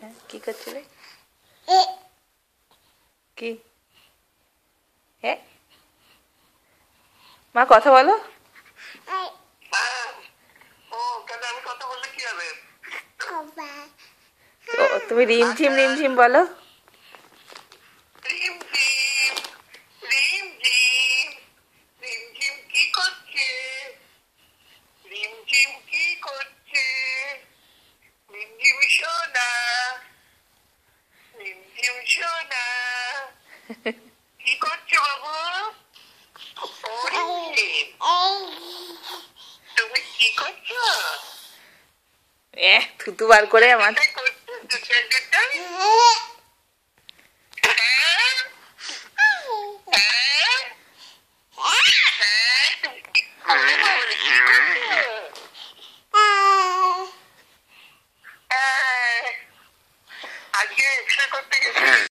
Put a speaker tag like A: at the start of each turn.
A: কি করছিলে? কি মা কথা বলো। তুমি রিমঝিম রিমঝিম বলো।
B: কি করছো বাবু? তুমি কি করছো?
A: থুতু বার করে আমার
B: আজকে এক্সরে করতে গেছি।